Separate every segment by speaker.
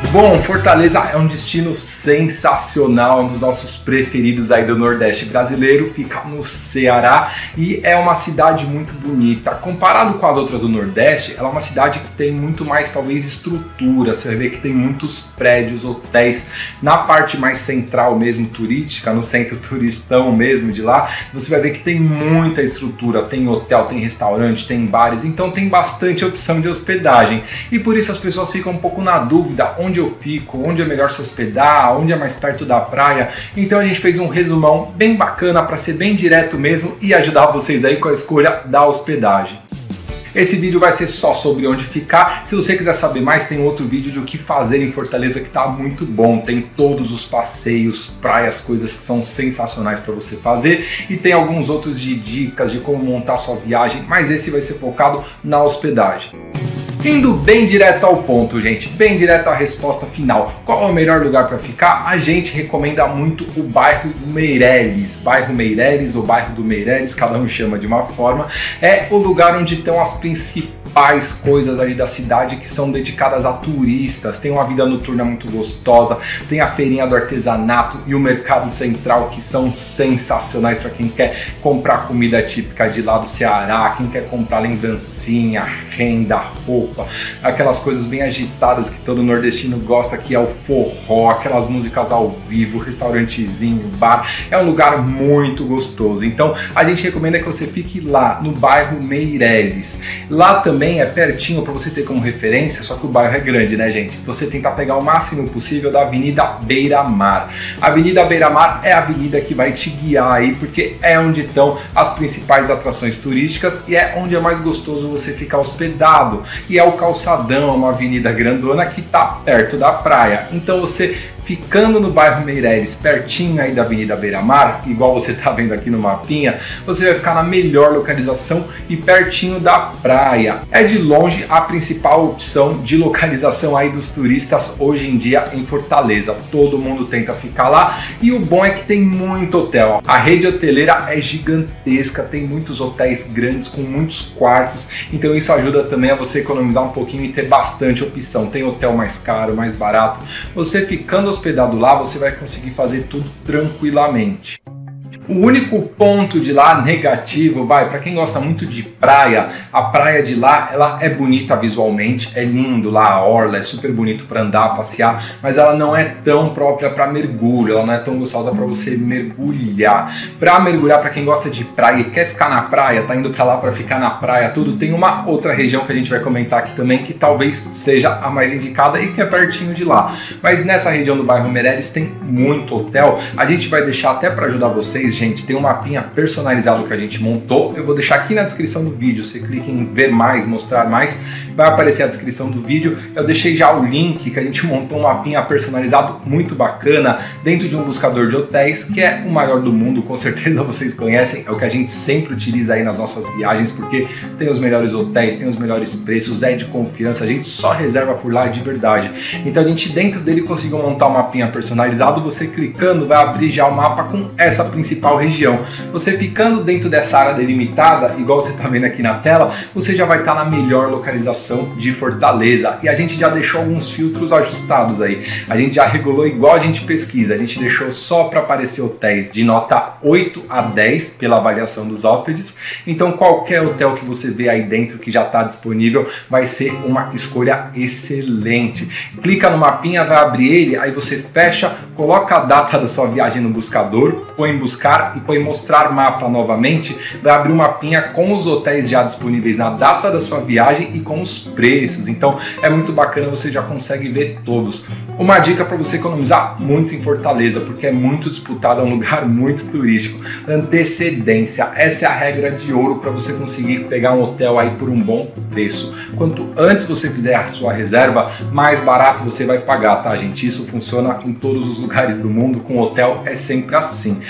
Speaker 1: Bom, Fortaleza é um destino sensacional, um dos nossos preferidos aí do Nordeste brasileiro, fica no Ceará e é uma cidade muito bonita. Comparado com as outras do Nordeste, ela é uma cidade que tem muito mais, talvez, estrutura. Você vai ver que tem muitos prédios, hotéis. Na parte mais central mesmo, turística, no centro turistão mesmo de lá, você vai ver que tem muita estrutura, tem hotel, tem restaurante, tem bares, então tem bastante opção de hospedagem. E por isso as pessoas ficam um pouco na dúvida, onde eu fico, onde é melhor se hospedar, onde é mais perto da praia. Então a gente fez um resumão bem bacana para ser bem direto mesmo e ajudar vocês aí com a escolha da hospedagem. Esse vídeo vai ser só sobre onde ficar. Se você quiser saber mais, tem outro vídeo de o que fazer em Fortaleza que tá muito bom. Tem todos os passeios, praias, coisas que são sensacionais para você fazer. E tem alguns outros de dicas de como montar sua viagem, mas esse vai ser focado na hospedagem. Indo bem direto ao ponto, gente, bem direto à resposta final. Qual é o melhor lugar para ficar? A gente recomenda muito o bairro Meireles. Bairro Meireles ou bairro do Meireles, cada um chama de uma forma. É o lugar onde estão as principais coisas ali da cidade que são dedicadas a turistas. Tem uma vida noturna muito gostosa, tem a feirinha do artesanato e o mercado central, que são sensacionais para quem quer comprar comida típica de lá do Ceará, quem quer comprar lembrancinha, renda, roupa, aquelas coisas bem agitadas que todo nordestino gosta, que é o forró, aquelas músicas ao vivo, restaurantezinho, bar. É um lugar muito gostoso. Então a gente recomenda que você fique lá no bairro Meireles. Lá também é pertinho para você ter como referência, só que o bairro é grande, né, gente? Você tentar pegar o máximo possível da Avenida Beira-Mar. A Avenida Beira-Mar é a avenida que vai te guiar aí, porque é onde estão as principais atrações turísticas e é onde é mais gostoso você ficar hospedado. E é o Calçadão, uma avenida grandona que está perto da praia. Então você ficando no bairro Meireles, pertinho aí da Avenida Beira-Mar, igual você está vendo aqui no mapinha, você vai ficar na melhor localização e pertinho da praia. É de longe a principal opção de localização aí dos turistas hoje em dia em Fortaleza. Todo mundo tenta ficar lá e o bom é que tem muito hotel. A rede hoteleira é gigantesca, tem muitos hotéis grandes com muitos quartos, então isso ajuda também a você economizar um pouquinho e ter bastante opção. Tem hotel mais caro, mais barato. Você ficando hospedado lá, você vai conseguir fazer tudo tranquilamente. O único ponto de lá negativo, para quem gosta muito de praia, a praia de lá, ela é bonita visualmente, é lindo lá, a orla é super bonito para andar, passear, mas ela não é tão própria para mergulho, ela não é tão gostosa para você mergulhar. Para mergulhar, para quem gosta de praia e quer ficar na praia, tá indo para lá para ficar na praia, tudo, tem uma outra região que a gente vai comentar aqui também, que talvez seja a mais indicada e que é pertinho de lá. Mas nessa região do bairro Meireles tem muito hotel, a gente vai deixar até para ajudar vocês, gente, tem um mapinha personalizado que a gente montou. Eu vou deixar aqui na descrição do vídeo. Você clica em ver mais, mostrar mais, vai aparecer a descrição do vídeo. Eu deixei já o link que a gente montou um mapinha personalizado muito bacana dentro de um buscador de hotéis, que é o maior do mundo, com certeza vocês conhecem. É o que a gente sempre utiliza aí nas nossas viagens, porque tem os melhores hotéis, tem os melhores preços, é de confiança, a gente só reserva por lá de verdade. Então a gente dentro dele conseguiu montar um mapinha personalizado. Você clicando vai abrir já o mapa com essa principal região. Você ficando dentro dessa área delimitada, igual você está vendo aqui na tela, você já vai estar na melhor localização de Fortaleza. E a gente já deixou alguns filtros ajustados aí. A gente já regulou igual a gente pesquisa. A gente deixou só para aparecer hotéis de nota 8 a 10 pela avaliação dos hóspedes. Então qualquer hotel que você vê aí dentro que já está disponível vai ser uma escolha excelente. Clica no mapinha, vai abrir ele, aí você fecha, coloca a data da sua viagem no buscador, põe em buscar e põe mostrar mapa novamente, vai abrir um mapinha com os hotéis já disponíveis na data da sua viagem e com os preços. Então é muito bacana, você já consegue ver todos. Uma dica para você economizar muito em Fortaleza, porque é muito disputado, é um lugar muito turístico. Antecedência, essa é a regra de ouro para você conseguir pegar um hotel aí por um bom preço. Quanto antes você fizer a sua reserva, mais barato você vai pagar, tá, gente? Isso funciona em todos os lugares do mundo, com hotel é sempre assim. Vai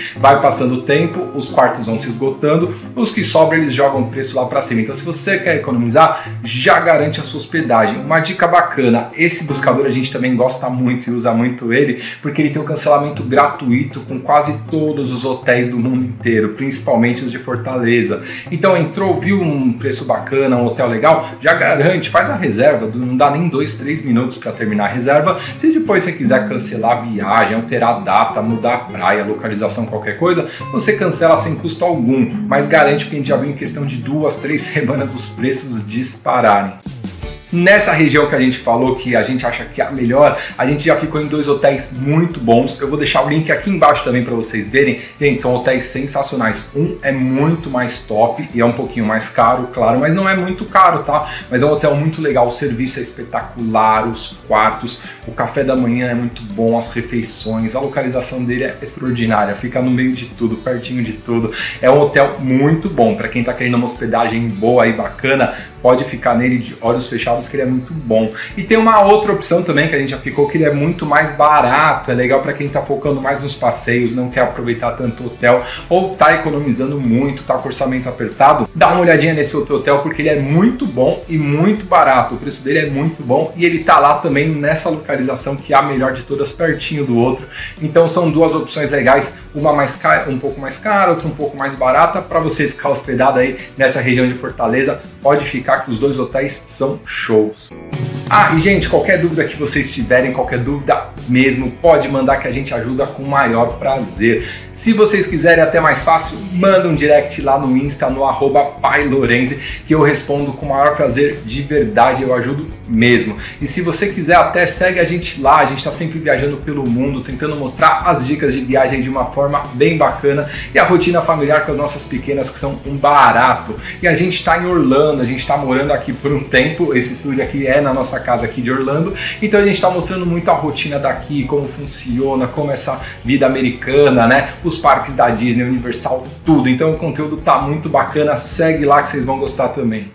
Speaker 1: passando o tempo, os quartos vão se esgotando, os que sobram eles jogam o preço lá para cima. Então se você quer economizar, já garante a sua hospedagem. Uma dica bacana, esse buscador a gente também gosta muito e usa muito ele, porque ele tem um cancelamento gratuito com quase todos os hotéis do mundo inteiro, principalmente os de Fortaleza. Então entrou, viu um preço bacana, um hotel legal, já garante, faz a reserva, não dá nem 2, 3 minutos para terminar a reserva. Se depois você quiser cancelar a viagem, alterar a data, mudar a praia, localização, qualquer coisa, você cancela sem custo algum, mas garante que a gente já viu em questão de 2, 3 semanas os preços dispararem. Nessa região que a gente falou que a gente acha que é a melhor, a gente já ficou em 2 hotéis muito bons. Eu vou deixar o link aqui embaixo também para vocês verem. Gente, são hotéis sensacionais. Um é muito mais top e é um pouquinho mais caro, claro, mas não é muito caro, tá? Mas é um hotel muito legal, o serviço é espetacular, os quartos, o café da manhã é muito bom, as refeições, a localização dele é extraordinária, fica no meio de tudo, pertinho de tudo. É um hotel muito bom, para quem tá querendo uma hospedagem boa e bacana, pode ficar nele de olhos fechados que ele é muito bom. E tem uma outra opção também que a gente já ficou, que ele é muito mais barato, é legal para quem tá focando mais nos passeios, não quer aproveitar tanto o hotel ou tá economizando muito, tá com orçamento apertado, dá uma olhadinha nesse outro hotel porque ele é muito bom e muito barato, o preço dele é muito bom e ele tá lá também nessa localização que é a melhor de todas, pertinho do outro. Então são 2 opções legais, uma mais cara, um pouco mais cara, outra um pouco mais barata, para você ficar hospedado aí nessa região de Fortaleza. Pode ficar que os 2 hotéis são shows. Ah, e gente, qualquer dúvida que vocês tiverem, qualquer dúvida mesmo, pode mandar que a gente ajuda com o maior prazer. Se vocês quiserem até mais fácil, manda um direct lá no Insta, no @pailorenzi, que eu respondo com o maior prazer, de verdade, eu ajudo mesmo. E se você quiser até segue a gente lá, a gente está sempre viajando pelo mundo, tentando mostrar as dicas de viagem de uma forma bem bacana e a rotina familiar com as nossas pequenas, que são um barato. E a gente está em Orlando, a gente está morando aqui por um tempo, esse estúdio aqui é na nossa casa aqui de Orlando, então a gente está mostrando muito a rotina daqui, como funciona, como essa vida americana, né? Os parques da Disney, Universal, tudo. Então o conteúdo tá muito bacana, segue lá que vocês vão gostar também.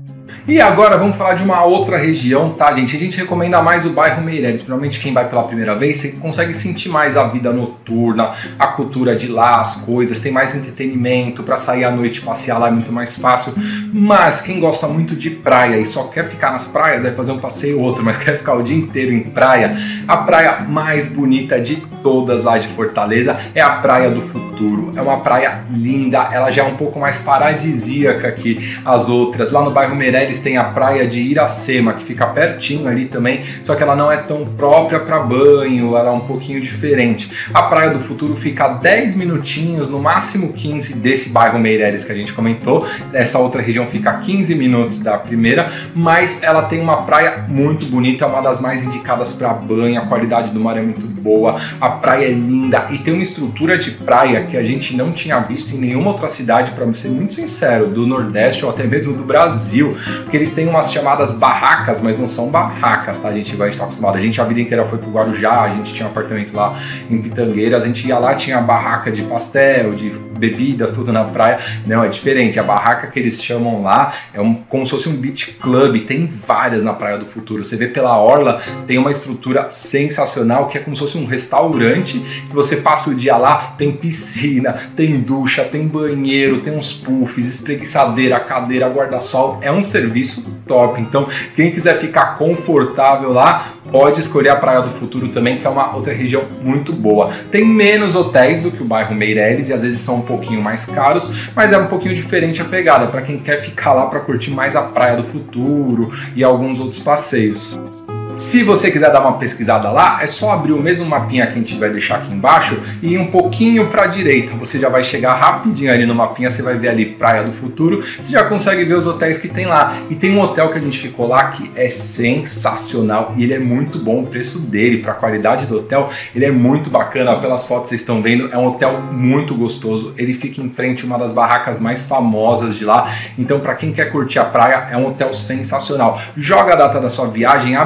Speaker 1: E agora vamos falar de uma outra região, tá, gente? A gente recomenda mais o bairro Meireles, principalmente quem vai pela primeira vez, você consegue sentir mais a vida noturna, a cultura de lá, as coisas, tem mais entretenimento, para sair à noite, passear lá é muito mais fácil. Mas quem gosta muito de praia e só quer ficar nas praias, vai fazer um passeio ou outro, mas quer ficar o dia inteiro em praia, a praia mais bonita de todas lá de Fortaleza é a Praia do Futuro. É uma praia linda, ela já é um pouco mais paradisíaca que as outras. Lá no bairro Meireles tem a praia de Iracema, que fica pertinho ali também, só que ela não é tão própria para banho, ela é um pouquinho diferente. A Praia do Futuro fica a 10 minutinhos, no máximo 15 desse bairro Meireles que a gente comentou. Essa outra região fica a 15 minutos da primeira, mas ela tem uma praia muito bonita, uma das mais indicadas para banho, a qualidade do mar é muito boa, a praia é linda e tem uma estrutura de praia que a gente não tinha visto em nenhuma outra cidade, para ser muito sincero, do Nordeste ou até mesmo do Brasil. Porque eles têm umas chamadas barracas, mas não são barracas, tá? A gente está acostumado. A gente a vida inteira foi pro Guarujá, a gente tinha um apartamento lá em Pitangueiras, a gente ia lá, tinha barraca de pastel, de bebidas, tudo na praia. Não, é diferente. A barraca que eles chamam lá é como se fosse um beach club, tem várias na Praia do Futuro. Você vê pela orla, tem uma estrutura sensacional, que é como se fosse um restaurante, que você passa o dia lá, tem piscina, tem ducha, tem banheiro, tem uns puffs, espreguiçadeira, cadeira, guarda-sol. É um serviço top. Então, quem quiser ficar confortável lá, pode escolher a Praia do Futuro também, que é uma outra região muito boa. Tem menos hotéis do que o bairro Meireles e às vezes são um pouquinho mais caros, mas é um pouquinho diferente a pegada, para quem quer ficar lá para curtir mais a Praia do Futuro e alguns outros passeios. Se você quiser dar uma pesquisada lá, é só abrir o mesmo mapinha que a gente vai deixar aqui embaixo e ir um pouquinho para a direita. Você já vai chegar rapidinho ali no mapinha, você vai ver ali Praia do Futuro, você já consegue ver os hotéis que tem lá. E tem um hotel que a gente ficou lá que é sensacional e ele é muito bom, o preço dele, para a qualidade do hotel, ele é muito bacana. Pelas fotos vocês estão vendo, é um hotel muito gostoso, ele fica em frente a uma das barracas mais famosas de lá. Então, para quem quer curtir a praia, é um hotel sensacional. Joga a data da sua viagem, abre o linkzinho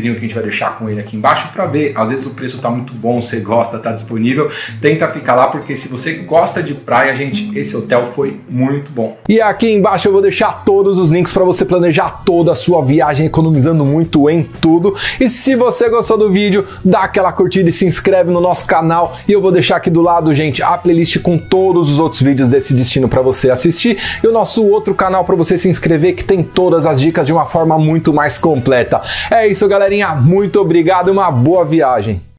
Speaker 1: linkzinho que a gente vai deixar com ele aqui embaixo para ver. Às vezes o preço tá muito bom, você gosta, tá disponível. Tenta ficar lá, porque se você gosta de praia, gente, esse hotel foi muito bom. E aqui embaixo eu vou deixar todos os links para você planejar toda a sua viagem, economizando muito em tudo. E se você gostou do vídeo, dá aquela curtida e se inscreve no nosso canal. E eu vou deixar aqui do lado, gente, a playlist com todos os outros vídeos desse destino para você assistir. E o nosso outro canal para você se inscrever, que tem todas as dicas de uma forma muito mais completa. É isso, galerinha. Muito obrigado e uma boa viagem.